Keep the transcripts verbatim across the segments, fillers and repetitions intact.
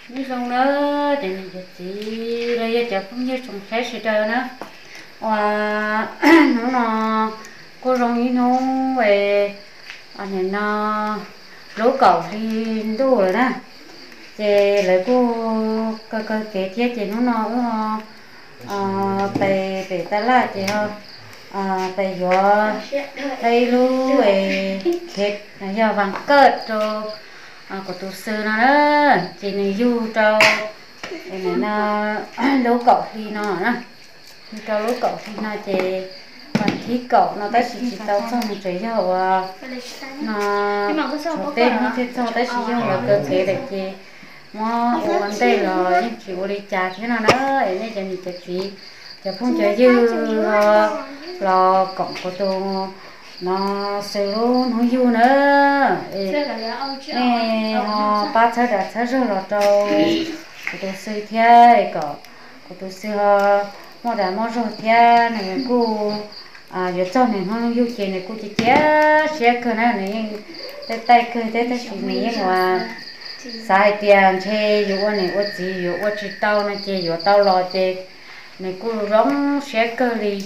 như xong nữa thì mìnhจะจีrồiจะcũng như trồng trái sữa trời nữa và nó nó cô rong như nó về anh này nó lúa cậu thì đủ rồi đó thì lại cô cơ cơ kế thiết thì nó nó ờ về về ta lại thì họ à về gió đây lúa về thiết là do vàng cợt rồi à của tôi xưa nó đó chỉ này du trâu này nó lúa cậu thì nó đó trâu lúa cậu thì nó chỉ còn thí cậu nó tới chỉ tao xong một trái dầu nó số tên nó thế sau tới chỉ dầu là cơ chế để chị mà ở vấn đề là những chị đi chả thế nào nữa ấy nên cho mình chỉ chỉ cho không chơi dư là cổng của tôi nó xử luôn nó du nữa nè họ ba chơi đã chơi rồi là trâu của tôi xử thế cậu của tôi xử mà đã mà rồi thế này cô à giờ cho này nó du chơi này cô chỉ chế sẽ cơ này này tay tay cơ tay tay chỉ này mà sai tiền chơi dù anh này anh chỉ dù anh chỉ tao này chơi dù tao lo chơi này cô rong sẽ cơ đi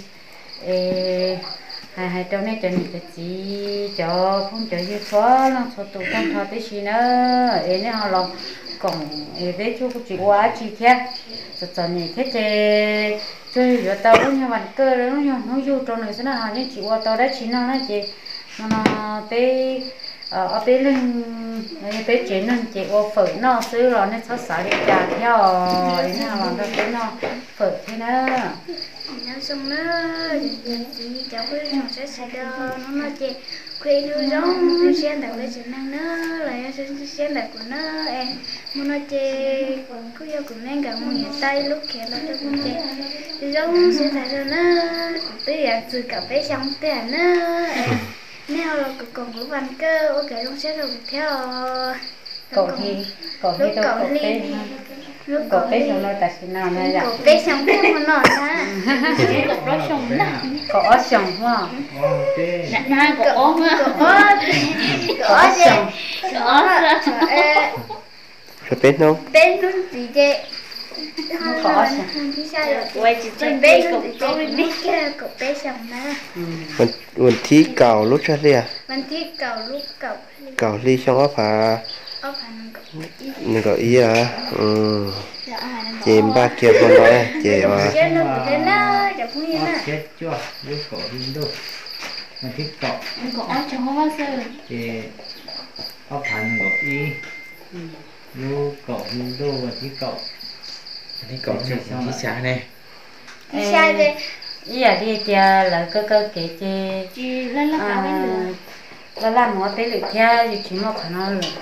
hai hai trong này cho nên chỉ cho không cho dư xóa nó số tụ không thọ tí xí nữa ấy này họ lòng còn ấy với chú chị quá chi thế rồi cho nên thế chơi chơi dù tao cũng như bạn cơ nó như nó du trong này sẽ là họ như chị qua tao đã chỉ nó nói chị nó bé ở bé lên bé chế nên chị qua phở nó xứ rồi nên sao xả đi trả theo ấy nào làm cho bé nó phở thế nữa nó xong nó chị cháu cứ nó sẽ sẽ đo nó nó chị khuya đưa giống nó sẽ đặt cái sự năng nó lại sẽ sẽ đặt của nó em muốn nó chị cứ yêu cùng nên cả một nhà tay lúc kia là cho con chị giống sẽ đặt cho nó bây giờ từ cả bé xong tiền nó nếu là còn có văn cơ ok nó sẽ được theo cậu thì cậu thì đâu cậu bé cậu bé xong rồi ta xin nào này cậu bé xong theo một nọ ha cậu đó xong đó cậu ở xong hoa nãy nay cậu ốm á cậu ở xong cậu ở rồi bên đâu bên luôn gì vậy cậu ở xong quay chỉ chơi bé cậu cậu biết kia cậu bé xong đó mình mình thi cầu lúc ra đi à mình thi cầu lúc cậu cầu ly xong ốp à ốp hành mình gọi ý à ừ chị ba kia con nói chị mà chết nó bị đến đó chả cũng như thế chết chưa lúc cậu đi đâu mình thích cậu cậu ở trong hoa sơ thì ốc hành gọi ý lúc cậu đi đâu và thích cậu thích cậu chơi xong đi xa này đi xa đi ý à đi chơi là cơ cơ kể chơi chị lên là cả bên lửa là làm một cái lịch theo thì chỉ một khả năng rồi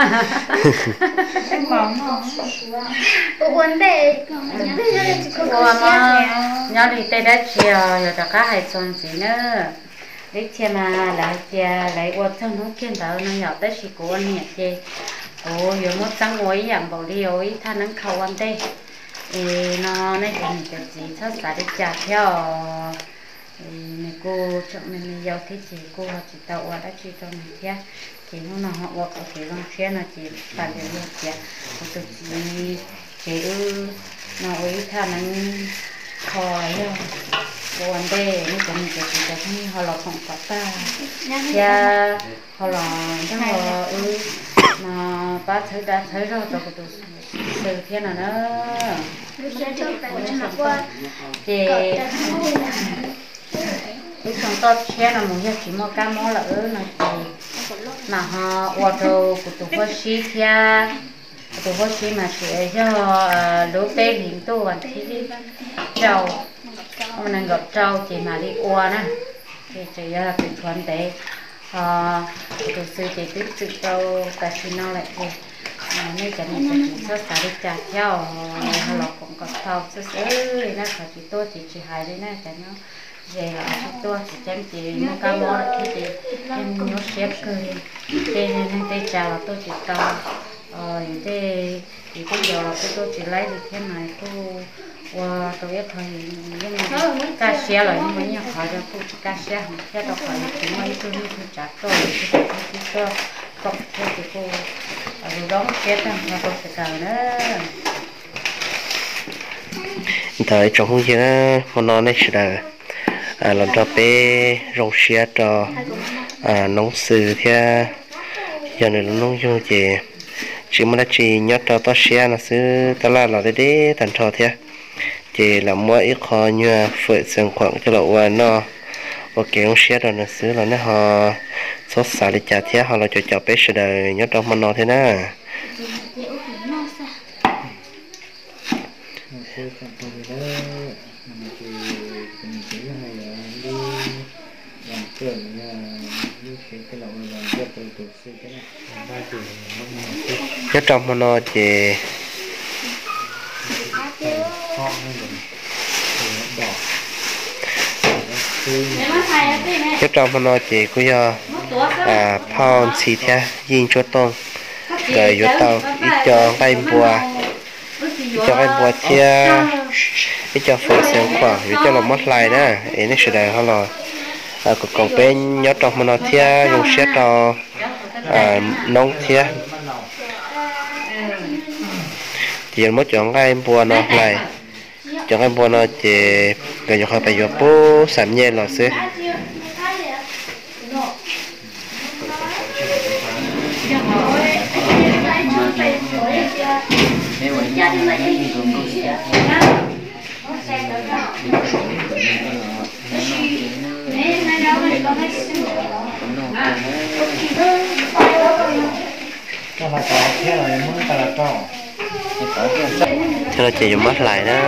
em mỏng mỏng vấn đề cô mà nhớ đi tới đất chiều rồi cả các hai son gì nữa đi chiều mà lại chiều lại qua thằng nó kiên tao nó nhỏ tới chỉ của anh nhỉ chị ồ giờ một tháng ngồi dạng bảo đi ôi than nắng khâu anh đây nó này thì mình cái gì thắt xả đi chặt theo này cô chọn mình giao cái gì cô chỉ tàu qua đã chỉ cho mình thế thì nó họ qua có thể long xe là chỉ phải để được chả một cái gì chỉ nó ấy thà nó kho ấy đâu cô anh đây nó cũng mình chỉ cho thấy họ là không có ta cha họ là chắc là ừ mà ba thấy đã thấy rồi rồi tôi từ thế nào nữa thì cái con tôm xe là một giờ chỉ một cá mó là ớ nó thì mà họ qua đầu của tụi họ xí thia tụi họ xí mà sẽ cho lúa bê hiện tu và thì trâu hôm nay gặp trâu chỉ mà đi qua nè thì chỉ là cái thuần tế tụi sư chỉ tiếp tục trâu cả xin nó lại thì nên chẳng nên chỉ số xả đi chặt theo họ lọc cũng có thau sơ sơ thì nó phải chỉ tôi chỉ chỉ hai đấy nè chẳng nó về là tôi chỉ chém chỉ nó cá mó lại thì em nó xếp cười tên nên tên chào là tôi chỉ tao ờ thế thì bây giờ là tôi chỉ lấy được thế này tôi và tôi biết thôi nhưng mà cá xe là nhưng mà nhiều khỏi rồi tôi cá xe không xe đâu phải chỉ mấy tôi đi tôi chặt tôi tôi tôi cộng theo thì cô đồ đóng chết rồi mà còn phải cào nữa tới trong không gian nó nó này sẽ à làm cho bé rong xe cho à nông sự theo giờ này nông dân chỉ chỉ muốn là chỉ nhớ cho tao xe nó xứ tao là là để để thành trò theo chỉ là mua ít khó như phơi sương khoảng cho là qua nó ok ông xe rồi nó xứ là nó họ sốt xả để trả theo họ là cho cho bé sẽ đời nhớ trong mình nó thế nè nhớ trong mình nó chỉ nhớ trong mình nó chỉ có do à pound xì theo yên cho tông rồi vô tàu ít cho bay bùa ít cho bay bùa theo ít cho phơi sương khoảng ít cho là mất lại nè ấy nó sẽ đời họ là à còn còn bên nhớ trong mình nó theo dùng xe cho à nông theo chỉ mới chọn cái bùa nó lại chọn cái bùa nó chỉ rồi cho họ phải vô bố sắm nhẹ là xí cho nó chỉ dùng mắt lại đó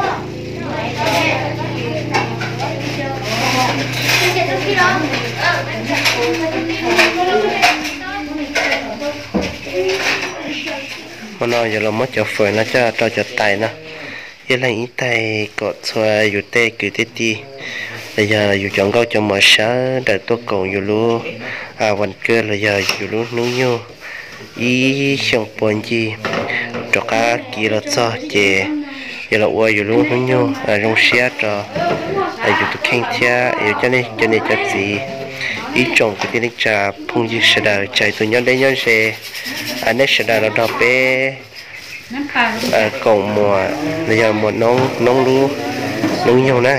hôm nay giờ là mất cho phơi nó cho cho cho tay nó giờ là ít tay cột xoay dù tê cứ tê tê bây giờ dù chọn câu cho mở sáng đợi tôi còn dù luôn àวันเกิดlà giờ dù luôn nấu nhau ý xong bốn gì cho cả kia là cho chè giờ là qua dù luôn nấu nhau à rong xe cho à dù tôi khen thia yêu cho nên cho nên cho gì ý trồng cái tiếng trà phong gì sẽ đợi chạy từ nhau đến nhau sẽ anh ấy sẽ đợi là đọc bé à còn mùa bây giờ mùa nông nông lúa nấu nhau nè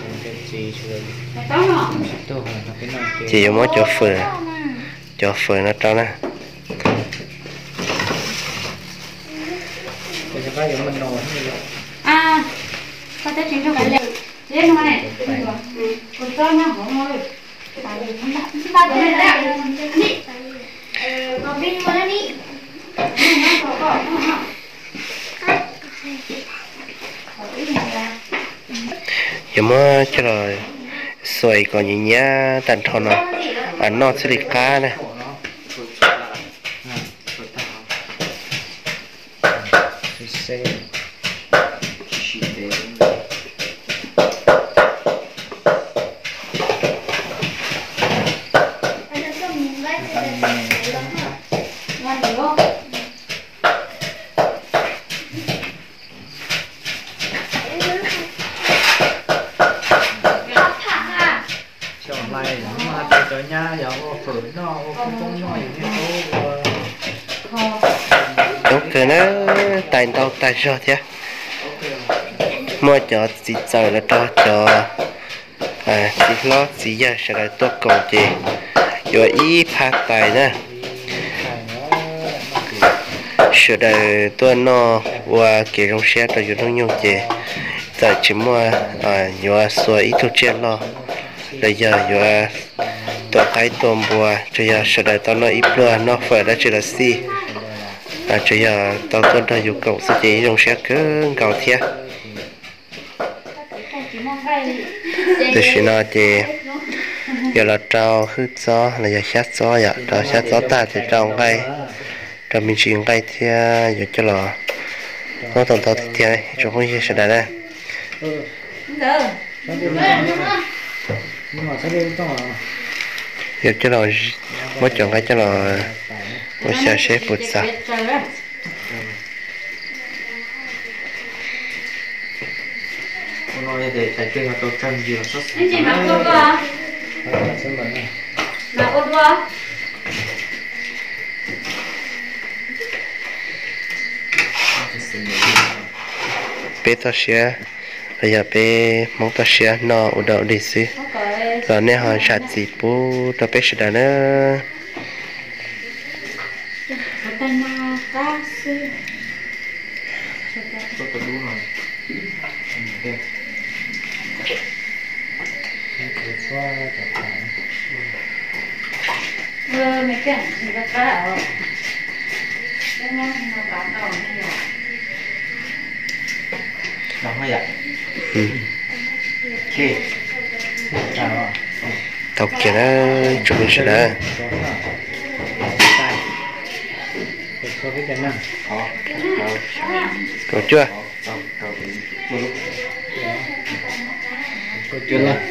chỉ mới cho phở cho phở nó cho nè à có thể chính cho cái này chết nó này còn cho nhá không ơi ba cái này đi còn bên ngoài đi giờ mới cho rồi xoay còn gì nhá tàn thon nó ăn nó sẽ được cá này ok nó tay tao tay cho thế mua cho chỉ giờ là cho cho à chỉ lo chỉ giờ sẽ là tốt còn gì rồi ý phát tài nè sửa đời tôi nó qua cái trong xe tôi dùng nó nhung gì giờ chỉ mua à rồi xóa ít thuốc chết lo bây giờ rồi tôi cái tôm bùa bây giờ sửa đời tôi nó ít bữa nó phải đã chỉ là xi à bây giờ tao tôi đã dùng cậu sẽ chỉ trong xe cứ cậu thiệt từ khi nào thì giờ là trâu hút gió là giờ sát gió vậy trâu sát gió ta thì trâu cây trâu mình chỉ cây thì giờ cho là nó tao tao thì này cho không gì sẽ đây giờ cho là mới chọn cái cho là mới sẽ xếp bột sả nói để phải chơi vào tổ chân gì là sốt anh chị mặc ôn qua mặc ôn qua bé tao xia bây giờ bé mong tao xia nó ở đâu đi xí rồi nên họ chặt gì bố tao bé sẽ đàn nữa ờ mấy cái gì đó cả rồi cái nhá nó bảo tao nhiều nó hơi ạ ừ. ok tao kia nó chuẩn bị sẽ đã có cái chân năng có chưa có chưa là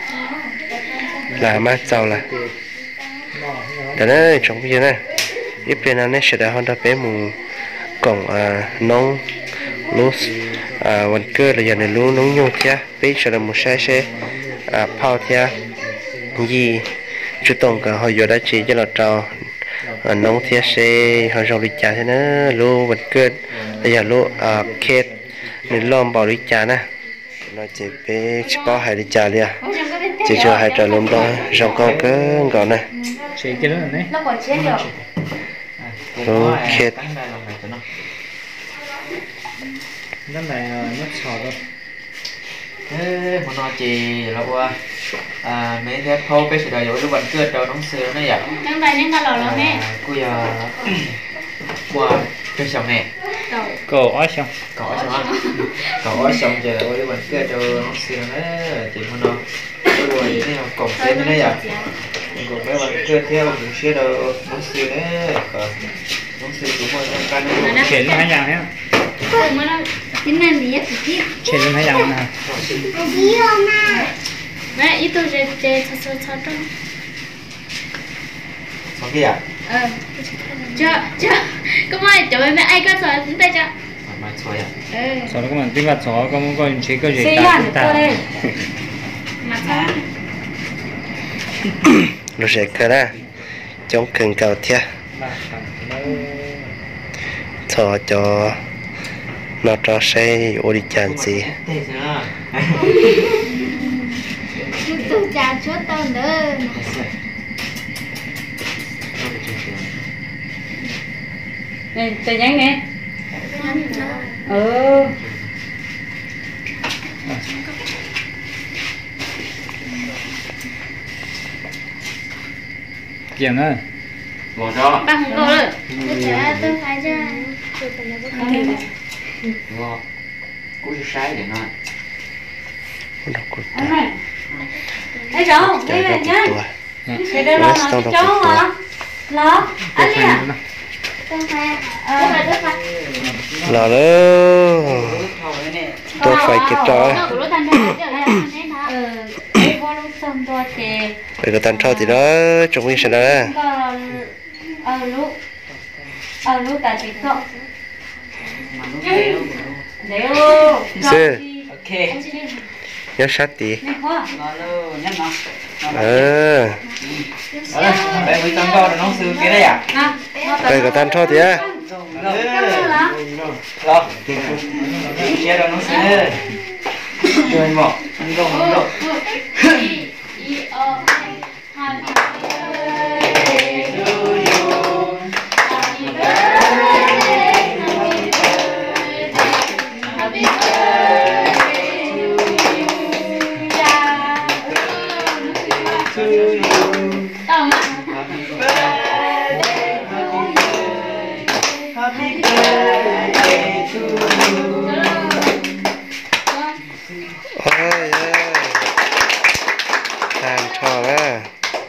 là mà giàu là đó đấy trong bây giờ này ít bên này sẽ đã hoàn thành bé mù cổng à nông lúa àวันเกิดlà giờ này lúa nông nhung thia bé sẽ là một sai sẽ à phao thia gì chú tổng cả họ giờ đã chỉ cho là trò nông thia sẽ họ trong lịch trả thế nữa lúaวันเกิดlà giờ lúa à kết nên lom bảo lịch trả nè nó chỉ bé chỉ bảo hai lịch trả liền chỉ cho hai trả lúa đó trong con cứ gọi này sẽ cái đó này nó còn chết được ok nó này nó sò đâu thế một nói chị là qua à mấy thế thâu cái sự đời lúc vẫn chưa đâu nóng xưa nó vậy Nâng tay nâng tay lò lò mẹ cô giờ qua cái sòng này cổ ói xong có xong á có xong giờ là lúc vẫn chưa đâu nóng xưa nó chị muốn nói rồi thế nào cổng trên nó vậy cổng cái vẫn chưa theo cũng chưa đâu nóng xưa đấy nóng xưa cũng mới trong căn chuyển lên hai dạng nhé Ôi mà nó chính là gì á chị chuyển lên hai dạng nào Mẹ ít tôi sẽ sẽ cho cho cho trong xong kia à Ờ Chưa chưa Có mai chỗ mẹ ai có sỏi chúng ta chưa mà xoay à Ờ sau đó các bạn tính vào chó có muốn coi chế cơ gì xí ta hẳn cũng tôi ta đây Mà sao lúc sẽ cơ ra trong cần cầu thia cho cho nó cho xe ô đi chán gì thế nữa Tôi chào chú tao nữa. này tay nhánh nè ừ kiểu nữa bỏ cho Ba không có rồi Tôi chào tôi phải ra. Ngọt. Cú sai để nói. đâu có ông này ấy rồi đây này nhá cái đây là nó chó hả lo anh đi à Tôi phải. ờ tôi phải là đó tôi phải kịp cho Nó của lỗ thanh ra chứ là thanh thế nào ờ cái con lúc xong tôi thì phải có tan trâu thì đó trong mình sẽ đó có ờ lúc ờ lúc tại thì không nếu Sư. Ok. nhớ sát tí Nó luôn nhắc nó. ờ Đó, đây mới tăng co nó sư cái đây à? phải có tan trâu thì á Rồi. Chia rồi nó sư. Chơi mỏ. Đi đâu đi đâu. ôi tan trâu á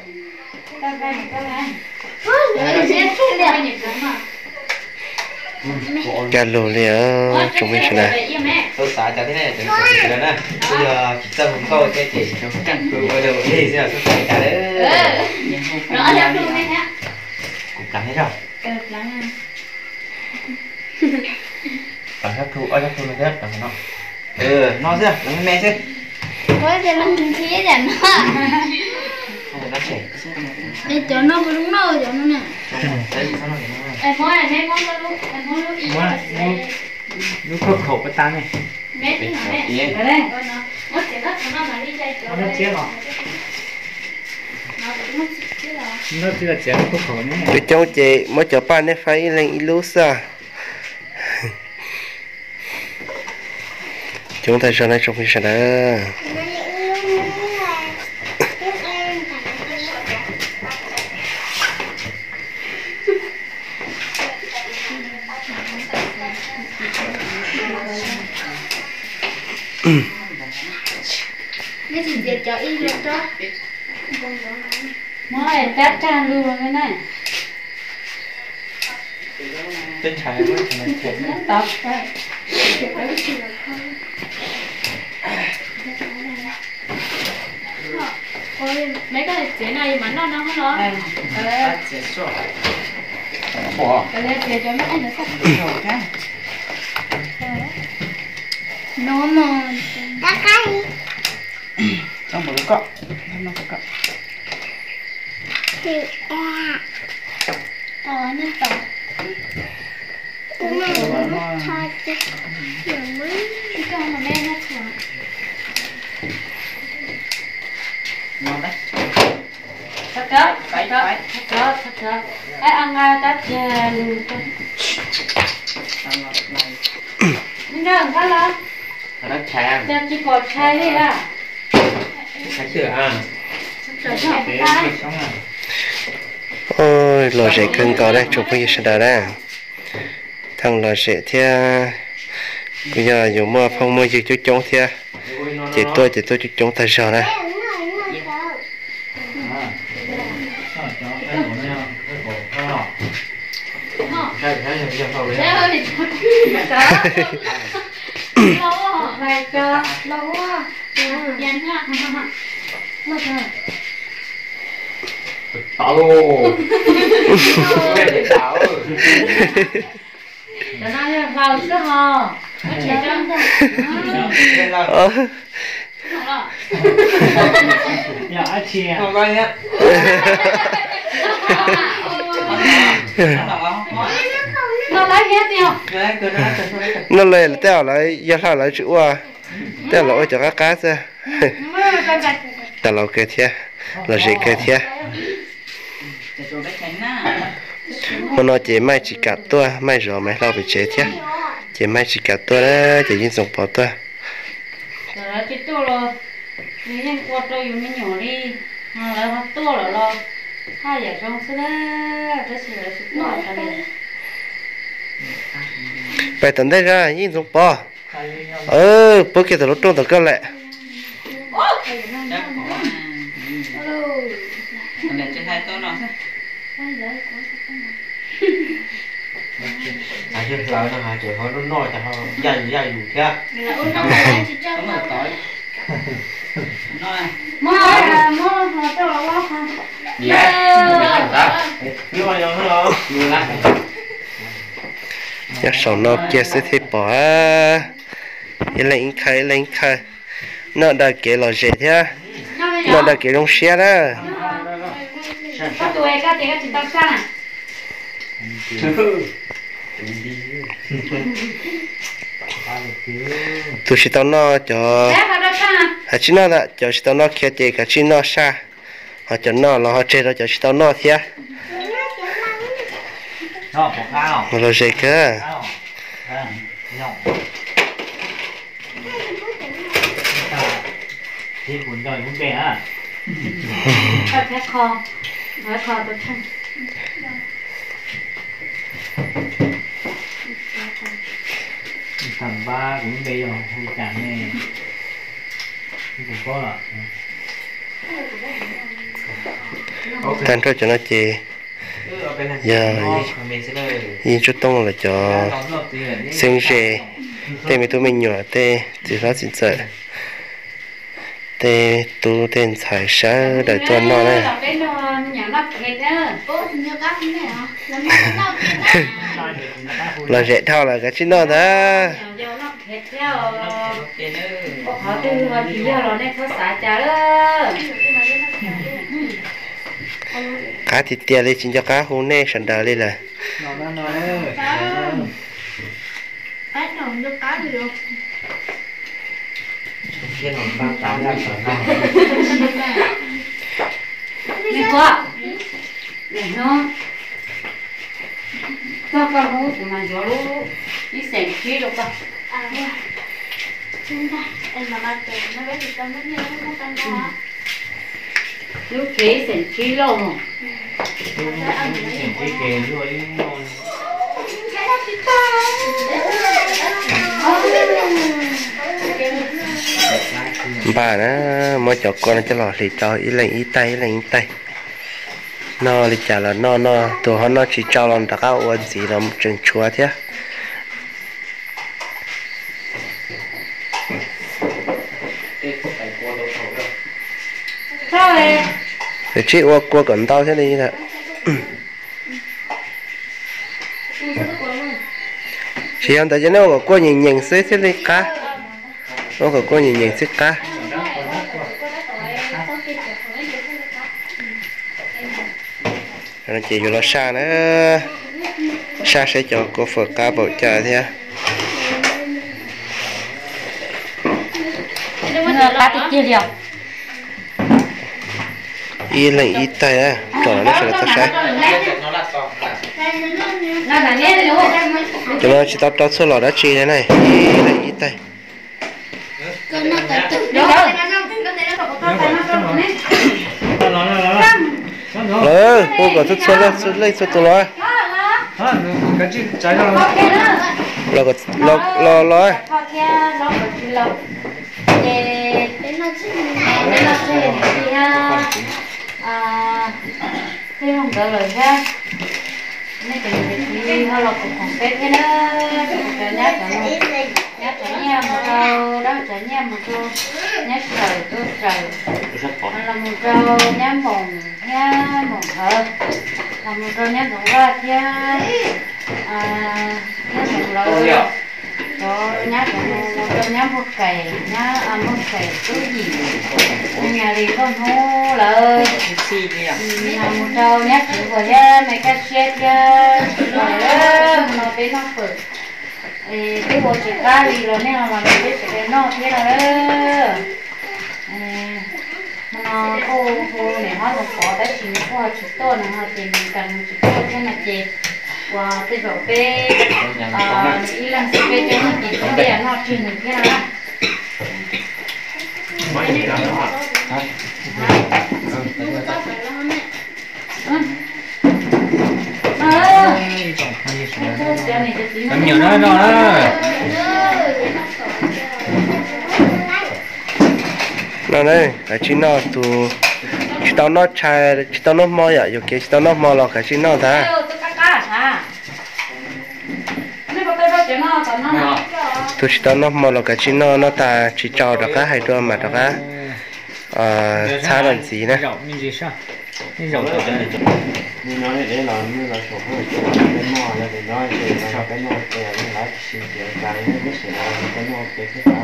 cả lù liền trong mình sẽ là Tôi xả cho thế này để nó sẽ nè. Bây giờ chỉ tâm câu cái chỉ nó chẳng cứ ở đâu đi giờ tôi phải cả đấy. Nó ở đâu luôn đấy hả? Cũng cảm thấy rồi. Ừ, lắng à. Cảm giác thu ở giác thu nó rất là nó. Ừ, nó chưa? Nó mẹ chứ. Có thể làm gì thế nhỉ nó. Không nó trẻ. Để cho nó có đúng đâu cho nó nè. Đấy, sao nó để nó. Em muốn là em muốn luôn, em muốn luôn ý. Mua, mua. nó khổ khổ cái ta này mẹ đi hả mẹ Yên. Ở đây. con nó mất tiền đất nó mà đi chơi chỗ nó chết rồi nó cũng mất chết rồi nó chỉ là chết nó khổ khổ này cái trong chị mới cho bạn ấy phải lên ilusa chúng ta cho nó trong cái sao đó nó chỉ dệt cho y luôn cho Mỗi tát tràn luôn cái này. Tên trái quá thì này chạy Nó tọt đây. ôi mấy cái chế này mà nó nó không nó Đây. Cái đấy. chết rồi bỏ Cái đấy để cho nó ăn nó sắp rồi cái. nó mà đã cái trong một cái cọ Nó có cọ. thì à tao nên tao cái này nó thôi chứ đừng mới cái con mà mẹ nó thở ngon đấy Thật đó. Thật đó. Thật đó. Thật đó. Ai ăn ai tát chè luôn. Mình ra làm cái là nó chàng chắc chỉ có chai đấy à. thấy chưa à Trời cho để ta. nó sống à ôi lò rễ cưng có đây chụp cái sao đó thằng lò rễ theo bây giờ dùng mua phong mua gì chú chống theo chỉ tôi chỉ tôi chú chống tay sao đây à sao cho cái cổ nhau cái cổ to thấy thấy thấy thấy không thế đấy ơi Đó. Lâu vậy cho. lâu quá dàn ha Mất rồi. to luôn nghe thấy đảo Cho nó vào chứ hò. nó chỉ trong nghe là ờ nhà ai chia không coi nhá Nó lấy hết đi không? nghe cứ nói cứ nói nó lên là tao lại giờ sao lại chịu à tao lại cho các cá ra tao lại cái theo là gì cái theo mà nó chỉ mai chỉ cả tua mai rồi mai lau bị chế theo chỉ mai chỉ cả tua đó chỉ nhìn dùng bỏ tua Rồi đó, chị tôi rồi. Nếu như qua tôi dùng cái nhỏ đi. Mà lại bắt tôi rồi lo. Hai giờ trong xưa đó. Cái gì là chị tôi ở đây. bài tận đây ra nhìn dùng bỏ ờ bữa kia tao lúc trong tao cơ lại à chứ là nó hả chỉ họ nó nói cho họ dày dày đủ thế là ôn nó lại chỉ trong mà tối Mua là mua là cho là quá không? nhưng mà nó nó nhiều lắm nhớ sầu nó kia sẽ thấy bỏ cái lên khai lên khai nó đã kể là gì thế nó đã kể trong xe đó Các tuổi các chị các chị tao sang à? tôi chỉ tao nó cho Bé vào đâu sang à? à chỉ nó là cho chỉ tao nó kia thì cả chỉ nó xa họ cho nó là họ chơi đó cho chỉ tao nó thế nó có cao mà là gì cơ cao à nhộng thì cuốn rồi cũng bè à Các cái kho. Nói kho tôi thằng. thằng ba cũng bè rồi không chạm này cũng có à thành ra cho nó chơi giờ nhìn chút tông là cho sinh rể tê mình tụi mình nhỏ tê chỉ nó xin sợ tê tu tên彩山đời tuần nó này Cái nó nhà nó kẹt á. ô thì nhiều các cái này hả làm sao là dễ thao là cái chín nó đó Nhà vô nó kẹt theo. Họ tư mà chỉ giờ rồi nên có xả trả đó. cá thịt tia đi xin cho cá hôm nay sản đời đi là nó nó nó cái nhỏ cho cá được kia nó ba tám là phải không đi qua để nó cho con hú thì mà gió lú đi sành khí đâu con à chúng ta em mà ba tuổi nó bé thì con nó nhớ nó tan ra lúc chế sành khí lâu mà cái kề rồi bà nó mới cho con nó cho lò thì cho ý lệnh ý tay ý lệnh ý tay nó thì chả là nó nó tụi họ nó chỉ cho lòng đặc áo quần gì là một trường chúa thế sao vậy thì chị qua qua gần tao thế này nè chị em tại cho nó có qua nhìn nhìn xí thế này cá nó có qua nhìn nhìn xí cá nó chỉ vô là xa nữa xa sẽ cho cô phật cá bầu trời thế cá thì chia liều y lệnh y tay á trò nó sẽ là ta sai nó là nét đúng không cho nó chỉ tao tao số lò đã chi thế này y lệnh y tay con nó tự tự đâu đâu ờ cô có chút số lên số lên số tụi nó cái gì trái rồi lo có lo lo lo đến nó chứ nên là thế thì ha à thế không đỡ lời ha nên cái gì thì họ lọc cũng không biết thế đó cái nhát cái nó nhát cái nha một câu đó cái nha một câu nhát trời tôi trời là một câu nhát mồm nha mồm thở là một câu nhát đầu ra nha à nhát mồm lời cho nhát một câu nhát một cày nhát à một cày cái gì nhà đi con hô lời nhà một câu nhát chịu vào nha mày cắt chết nha rồi đó nó bé nó phở cái bộ chỉ cá gì rồi nên là mà mình biết sẽ nó thế là đó mà nó cô cô này họ nó có đã chỉ qua chỉ to là họ tìm cần chỉ to thế là chị và tôi bảo bé à ý là sẽ bé cho nó chỉ cho bé nó chỉ được thế là anh nhiều đó đó nó đây cái chi nó tụ chỉ tao nó chai chỉ tao nó mò vậy rồi cái chỉ tao nó mò là cái chi nó ta tụ chỉ tao nó mò là cái chi nó nó ta chỉ cho được cái hai đôi mà được cái à xa làm gì nè rộng của đây như nói để làm như là số hơi chỗ cái mò là để nói để là cái mò để nó lại xin tiền cái nó sẽ là cái mò cái cái sao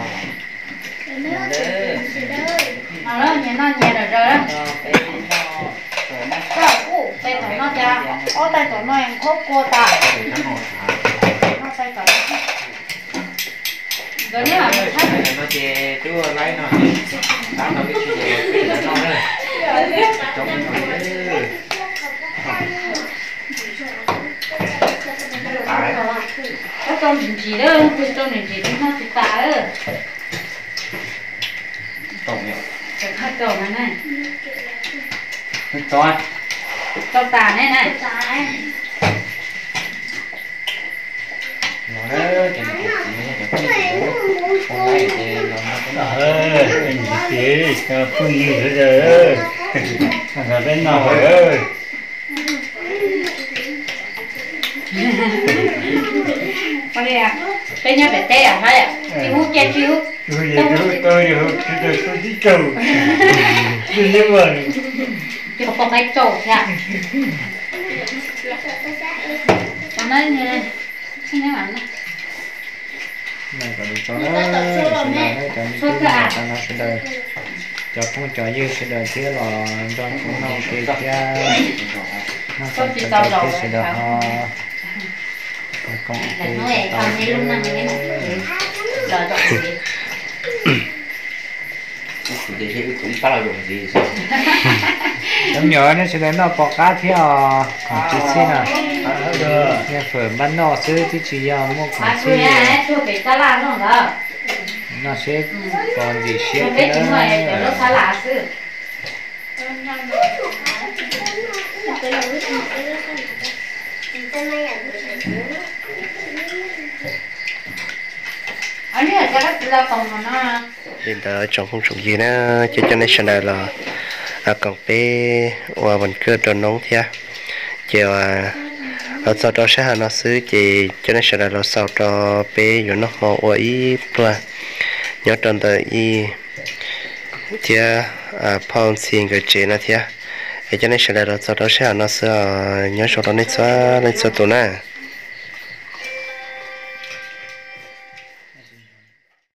mà nó nhẹ nó nhẹ rồi rồi đó cái cũ tay tỏi nó ra ô tay tỏi nó em khóc cô ta nó tay tỏi rồi nhá nó chè chú lấy nó đá nó cái chuyện gì nó đấy trong cái con gì gì đó cái con gì gì nó chỉ tả đó tổng nhỉ cái hai cầu này này to cầu tả này này nó đấy cái này con này thì nó ờ anh chị cho phun gì nữa rồi thằng bên nào ơi con đi à cái nhau để tê à hay à chị hút che chị hút tôi về tôi tôi được tôi tôi đi cầu đi như vậy chị có cái trổ nha con nói như này xin em ăn này còn được cho nó cho nó sẽ đời cho không cho như sẽ đời kia là cho cũng không kia kia nó sẽ đời kia sẽ đời con là nó ấy còn đi luôn năng cái này rồi rồi thì thế cũng khá là dùng gì sao em nhớ nó sẽ đến nó bỏ cá theo còn chỉ xin à nghe phở bánh nọ xứ thì chỉ giờ mua còn mà chỉ tôi á tôi bị ta la không đó nó sẽ còn gì tôi xếp biết chúng mày để nó ta la chứ anh ấy chắc là là còn nó hiện tại trong không trồng gì nữa cho cho nên sau này là à còn bé và vẫn cứ trồng nông thia chiều à ở sau đó sẽ hà nó xứ chỉ cho nên sau này là sau đó bé rồi nó mò ở ý qua nhớ trồng tới ý thia à phong xin cái chế nó thia cho nên sau này là sau đó sẽ hà nó sẽ nhớ sau đó nên xóa lên xóa tụ nè